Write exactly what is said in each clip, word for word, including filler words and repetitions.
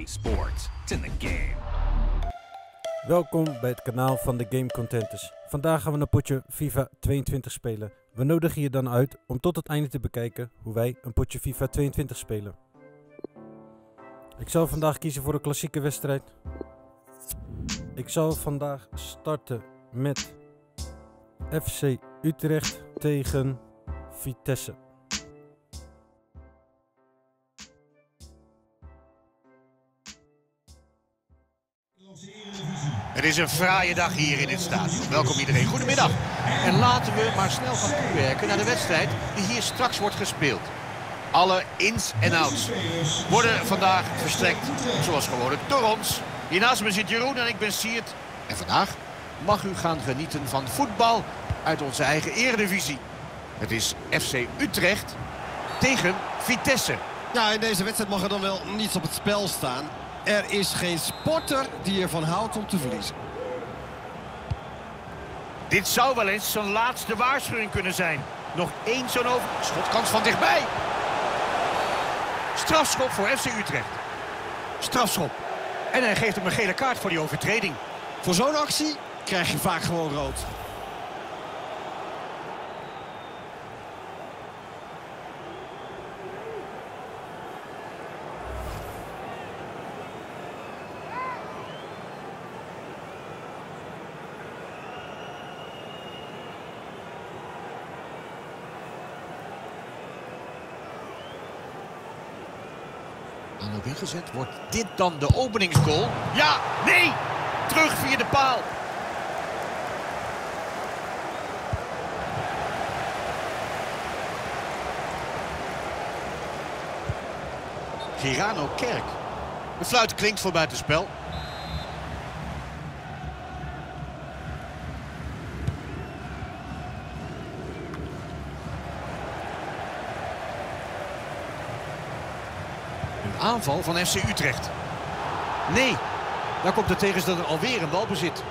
sports. It's in the game. Welkom bij het kanaal van de Game Contenders. Vandaag gaan we een potje FIFA tweeëntwintig spelen. We nodigen je dan uit om tot het einde te bekijken hoe wij een potje FIFA tweeëntwintig spelen. Ik zal vandaag kiezen voor een klassieke wedstrijd. Ik zal vandaag starten met F C Utrecht tegen Vitesse. Het is een fraaie dag hier in het stadion. Welkom iedereen, goedemiddag. En laten we maar snel gaan toewerken naar de wedstrijd die hier straks wordt gespeeld. Alle ins en outs worden vandaag verstrekt, zoals gewoonlijk, door ons. Hier naast me zit Jeroen en ik ben Siert. En vandaag mag u gaan genieten van voetbal uit onze eigen eredivisie. Het is F C Utrecht tegen Vitesse. Ja, in deze wedstrijd mag er dan wel niets op het spel staan. Er is geen sporter die ervan houdt om te verliezen. Dit zou wel eens zijn laatste waarschuwing kunnen zijn. Nog één zo'n over... Schotkans van dichtbij. Strafschop voor F C Utrecht. Strafschop. En hij geeft hem een gele kaart voor die overtreding. Voor zo'n actie krijg je vaak gewoon rood. En op ingezet wordt dit dan de openingsgoal? Ja, nee! Terug via de paal. Girano Kerk. De fluit klinkt voor buitenspel. Aanval van F C Utrecht. Nee, daar komt de tegenstander alweer een balbezit.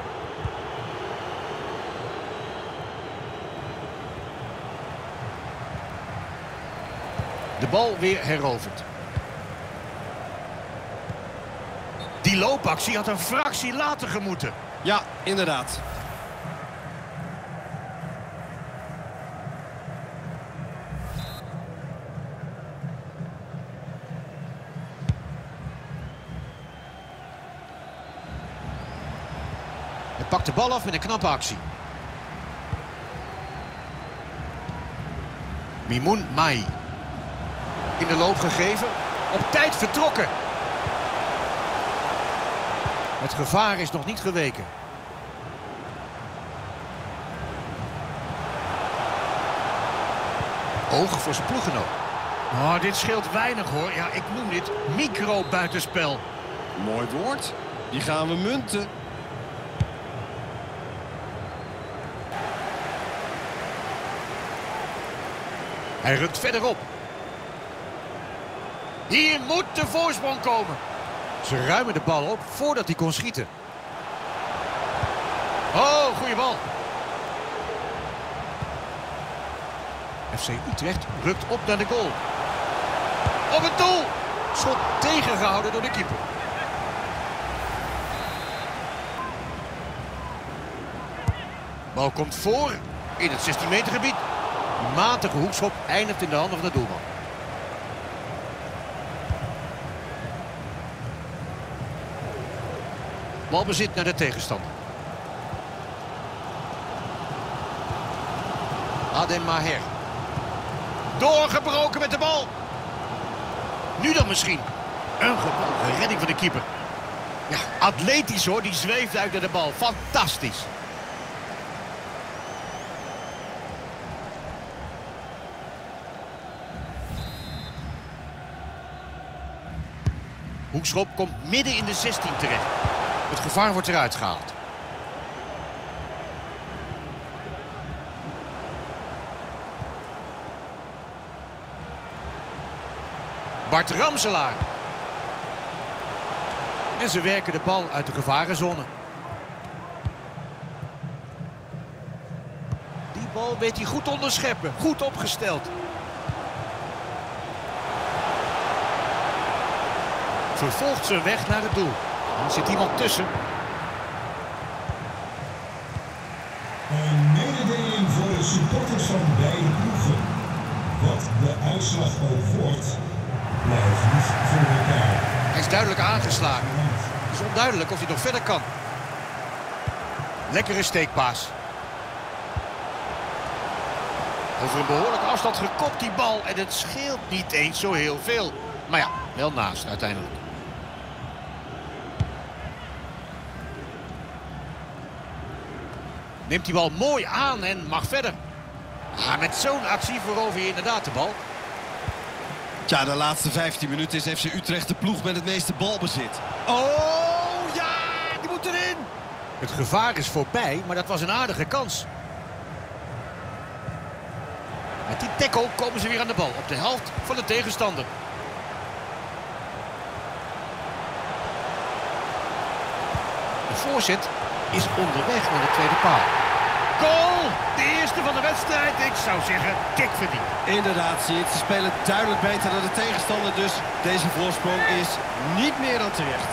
De bal weer heroverd. Die loopactie had een fractie later gemoeten. Ja, inderdaad. Hij pakt de bal af met een knappe actie. Mimoun Mai. In de loop gegeven. Op tijd vertrokken. Het gevaar is nog niet geweken. Oog voor zijn ploeggenoot. Oh, dit scheelt weinig hoor. Ja, ik noem dit micro-buitenspel. Mooi woord. Die gaan we munten. Hij rukt verderop. Hier moet de voorsprong komen. Ze ruimen de bal op voordat hij kon schieten. Oh, goede bal. F C Utrecht rukt op naar de goal. Op het doel. Schot tegengehouden door de keeper. Bal komt voor in het zestien meter gebied. Een matige hoekschop eindigt in de handen van de doelman. Balbezit naar de tegenstander. Adem Maher. Doorgebroken met de bal. Nu dan misschien. Een geweldige redding van de keeper. Ja, atletisch hoor, die zweeft uit naar de bal. Fantastisch. Hoekschop komt midden in de zestien terecht. Het gevaar wordt eruit gehaald. Bart Ramselaar. En ze werken de bal uit de gevarenzone. Die bal weet hij goed onderscheppen. Goed opgesteld. vervolgt zijn weg naar het doel. Er zit iemand tussen. Een mededeling voor de supporters van beide ploegen. Wat de uitslag ook wordt, blijft niet voor elkaar. Hij is duidelijk aangeslagen. Het is onduidelijk of hij nog verder kan. Lekkere steekpaas. Over een behoorlijke afstand gekopt die bal. En het scheelt niet eens zo heel veel. Maar ja, wel naast uiteindelijk. Neemt die bal mooi aan en mag verder. Ah, met zo'n actie verover je inderdaad de bal. Tja, de laatste vijftien minuten is F C Utrecht de ploeg met het meeste balbezit. Oh, ja, die moet erin. Het gevaar is voorbij, maar dat was een aardige kans. Met die tackle komen ze weer aan de bal op de helft van de tegenstander. De voorzet is onderweg naar de tweede paal. Goal! De eerste van de wedstrijd. Ik zou zeggen, kik verdiend. Inderdaad, zie je het. Ze spelen duidelijk beter dan de tegenstander. Dus deze voorsprong is niet meer dan terecht.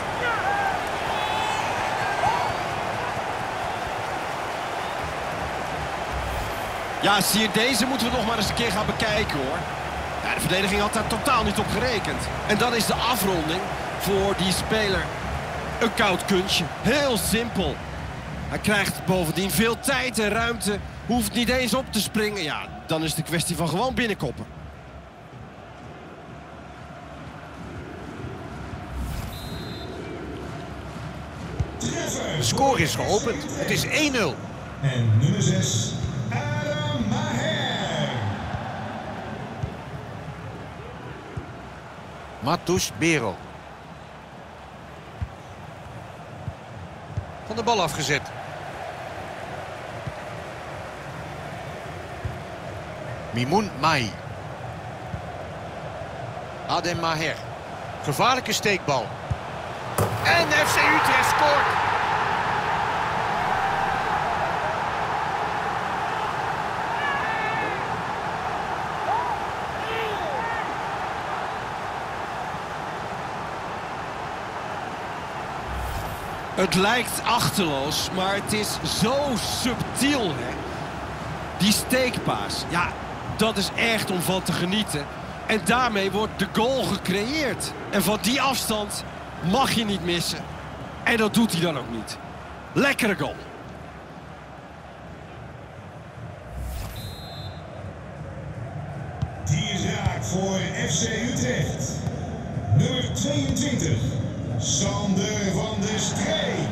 Ja, zie je, deze moeten we nog maar eens een keer gaan bekijken, hoor. Ja, de verdediging had daar totaal niet op gerekend. En dan is de afronding voor die speler een koud kunstje. Heel simpel. Hij krijgt bovendien veel tijd en ruimte. Hoeft niet eens op te springen. Ja, dan is het een kwestie van gewoon binnenkoppen. De score is geopend. Het is één nul. En nummer zes, Adam Maher. Matus Bero. Van de bal afgezet. Mimoun Mai. Adem Maher. Gevaarlijke steekbal. En F C Utrecht scoort. Het lijkt achterloos, maar het is zo subtiel, hè? Die steekpaas, ja, dat is echt om van te genieten. En daarmee wordt de goal gecreëerd. En van die afstand mag je niet missen. En dat doet hij dan ook niet. Lekkere goal. Die is raak voor F C Utrecht. Nummer tweeëntwintig, Sander van der Streek.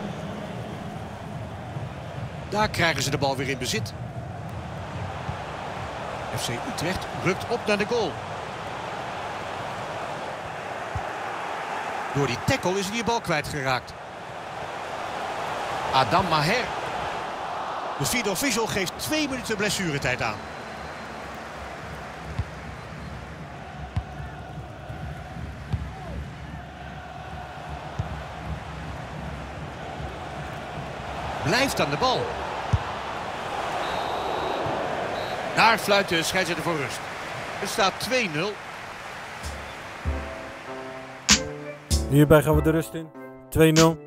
Daar krijgen ze de bal weer in bezit. F C Utrecht rukt op naar de goal. Door die tackle is hij die bal kwijtgeraakt. Adam Maher. De vierde official geeft twee minuten blessuretijd aan. Blijft aan de bal. Daar fluit de scheidsrechter voor rust. Het staat twee nul. Hierbij gaan we de rust in. twee nul.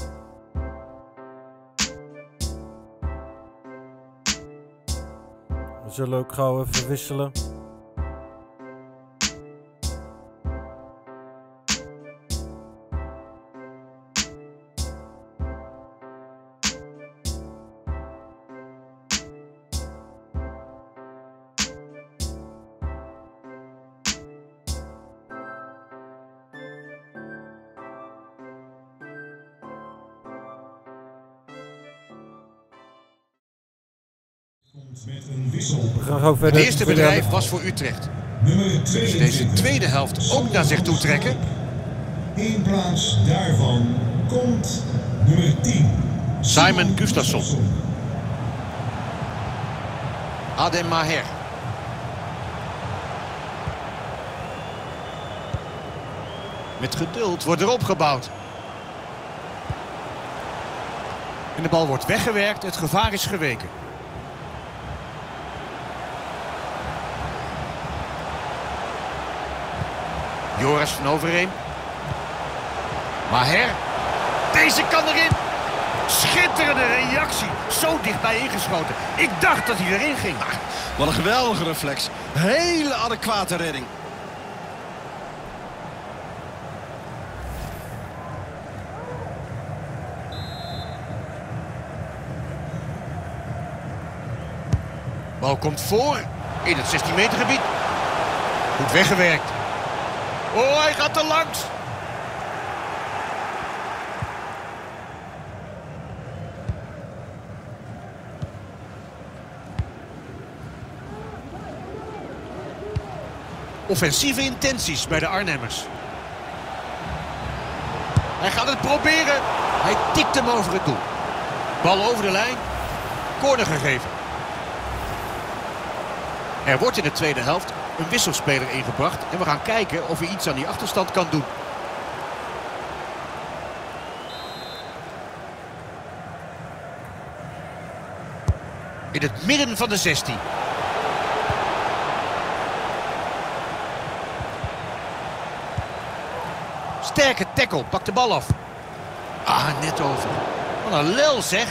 We zullen ook gauw even wisselen. Met een wissel. We gaan gauw verder. Het eerste bedrijf was voor Utrecht. Nummer Ze tweeëntwintig. deze tweede helft ook naar zich toe trekken. In plaats daarvan komt nummer tien. Simon Gustafsson. Adem Maher. Met geduld wordt er opgebouwd. En de bal wordt weggewerkt. Het gevaar is geweken. Joris van Overheem. Maher. Deze kan erin. Schitterende reactie. Zo dichtbij ingeschoten. Ik dacht dat hij erin ging. Ah, wat een geweldige reflex. Hele adequate redding. Bal komt voor in het zestien meter gebied. Goed weggewerkt. Oh, hij gaat er langs. Offensieve intenties bij de Arnhemmers. Hij gaat het proberen. Hij tikt hem over het doel. Bal over de lijn. Corner gegeven. Er wordt in de tweede helft een wisselspeler ingebracht. En we gaan kijken of hij iets aan die achterstand kan doen. In het midden van de zestien. Sterke tackle, pakt de bal af. Ah, net over. Wat een lel zeg.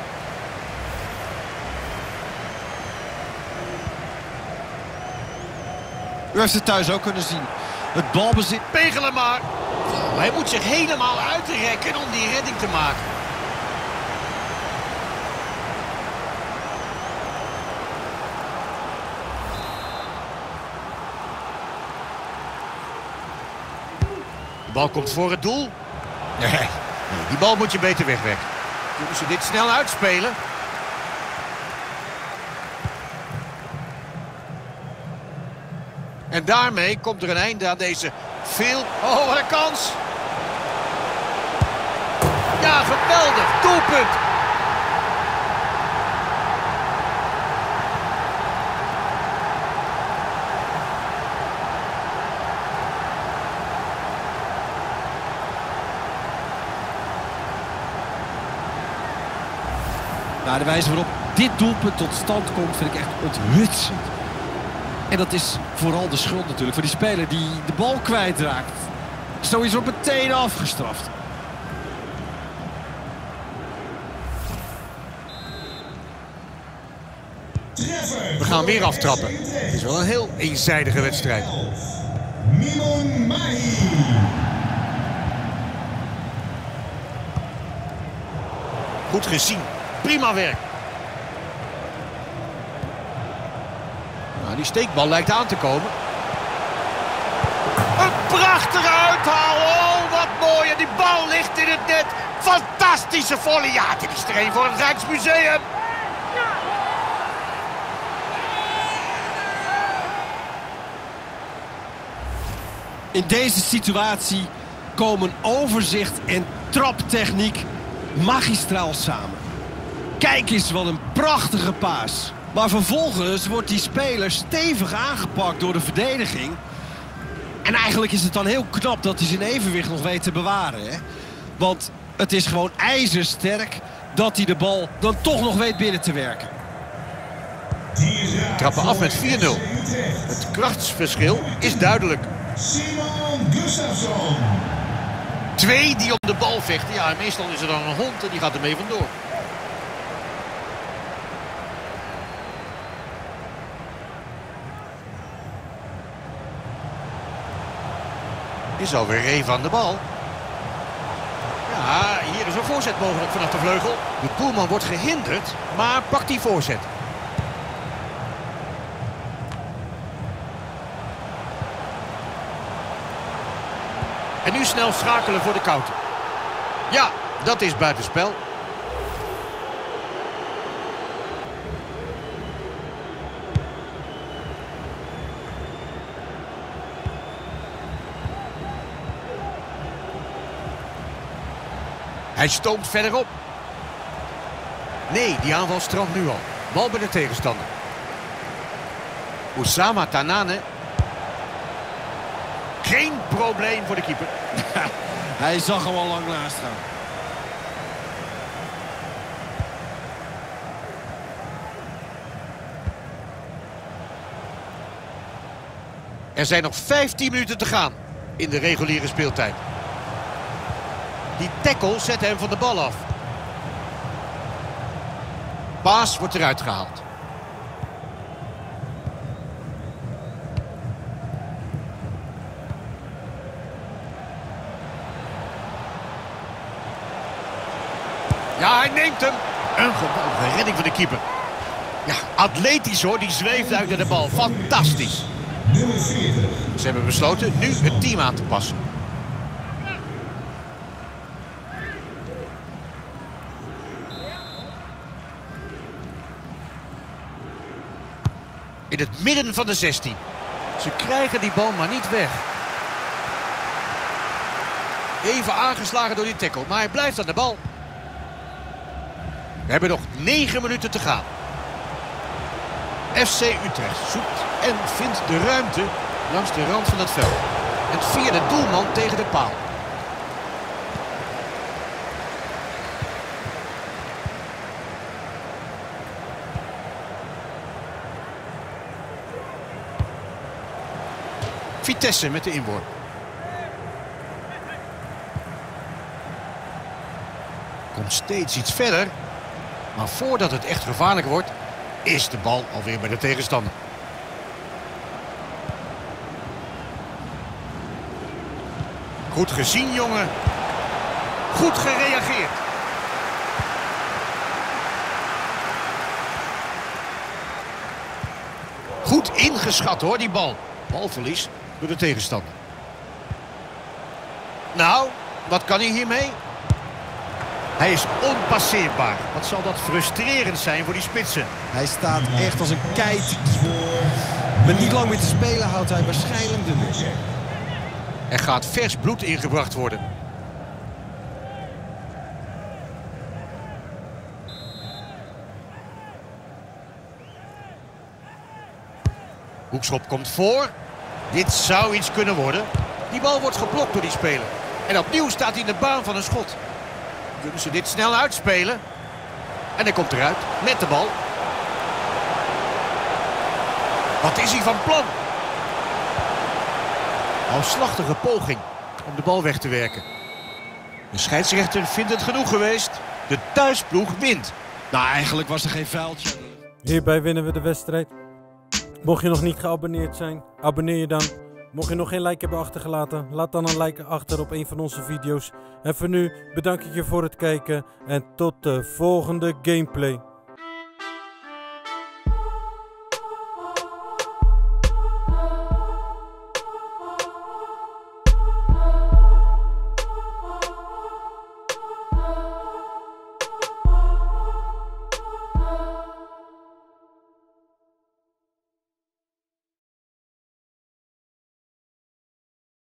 U heeft het thuis ook kunnen zien. Het balbezit. Pegelen maar. Hij moet zich helemaal uitrekken om die redding te maken. De bal komt voor het doel. Nee, die bal moet je beter wegwerken. Kunnen ze dit snel uitspelen? En daarmee komt er een einde aan deze veel... Oh, wat een kans! Ja, geweldig! Doelpunt! Nou, de wijze waarop dit doelpunt tot stand komt vind ik echt onthutsend. En dat is vooral de schuld natuurlijk van die speler die de bal kwijtraakt. Zoiets wordt meteen afgestraft. We gaan weer aftrappen. Het is wel een heel eenzijdige wedstrijd. Mimon Mahi. Goed gezien. Prima werk. Nou, die steekbal lijkt aan te komen. Een prachtige uithaal. Oh, wat mooi. En die bal ligt in het net. Fantastische volley. Ja, dit is er een voor het Rijksmuseum. In deze situatie komen overzicht en traptechniek magistraal samen. Kijk eens, wat een prachtige paas. Maar vervolgens wordt die speler stevig aangepakt door de verdediging. En eigenlijk is het dan heel knap dat hij zijn evenwicht nog weet te bewaren. Hè? Want het is gewoon ijzersterk dat hij de bal dan toch nog weet binnen te werken. Trappen af met vier nul. Het krachtsverschil is duidelijk. Simon Gustafsson. Twee die op de bal vechten. Ja, meestal is er dan een hond en die gaat ermee vandoor. Is alweer even aan de bal. Ja, hier is een voorzet mogelijk vanaf de vleugel. De doelman wordt gehinderd, maar pakt die voorzet. En nu snel schakelen voor de counter. Ja, dat is buitenspel. Hij stoomt verderop. Nee, die aanval strandt nu al. Bal bij de tegenstander. Oussama Tanane. Geen probleem voor de keeper. Hij zag hem al lang naast gaan. Er zijn nog vijftien minuten te gaan in de reguliere speeltijd. Die tackle zette hem van de bal af. Paas wordt eruit gehaald. Ja, hij neemt hem. Een geweldige redding van de keeper. Ja, atletisch hoor, die zweeft uit naar de bal. Fantastisch. Nummer veertig. Ze hebben besloten nu het team aan te passen. In het midden van de zestien. Ze krijgen die bal maar niet weg. Even aangeslagen door die tackle, maar hij blijft aan de bal. We hebben nog negen minuten te gaan. F C Utrecht zoekt en vindt de ruimte langs de rand van het veld. En via de doelman tegen de paal. Vitesse met de inworp. Komt steeds iets verder. Maar voordat het echt gevaarlijk wordt, is de bal alweer bij de tegenstander. Goed gezien, jongen. Goed gereageerd. Goed ingeschat hoor, die bal. Balverlies door de tegenstander. Nou, wat kan hij hiermee? Hij is onpasseerbaar. Wat zal dat frustrerend zijn voor die spitsen. Hij staat echt als een keit. Met niet lang meer te spelen houdt hij waarschijnlijk de nul. Er gaat vers bloed ingebracht worden. Hoekschop komt voor. Dit zou iets kunnen worden. Die bal wordt geblokt door die speler. En opnieuw staat hij in de baan van een schot. Kunnen ze dit snel uitspelen? En hij komt eruit met de bal. Wat is hij van plan? Halfslachtige poging om de bal weg te werken. De scheidsrechter vindt het genoeg geweest. De thuisploeg wint. Nou, eigenlijk was er geen vuiltje. Hierbij winnen we de wedstrijd. Mocht je nog niet geabonneerd zijn, abonneer je dan. Mocht je nog geen like hebben achtergelaten, laat dan een like achter op een van onze video's. En voor nu bedank ik je voor het kijken en tot de volgende gameplay.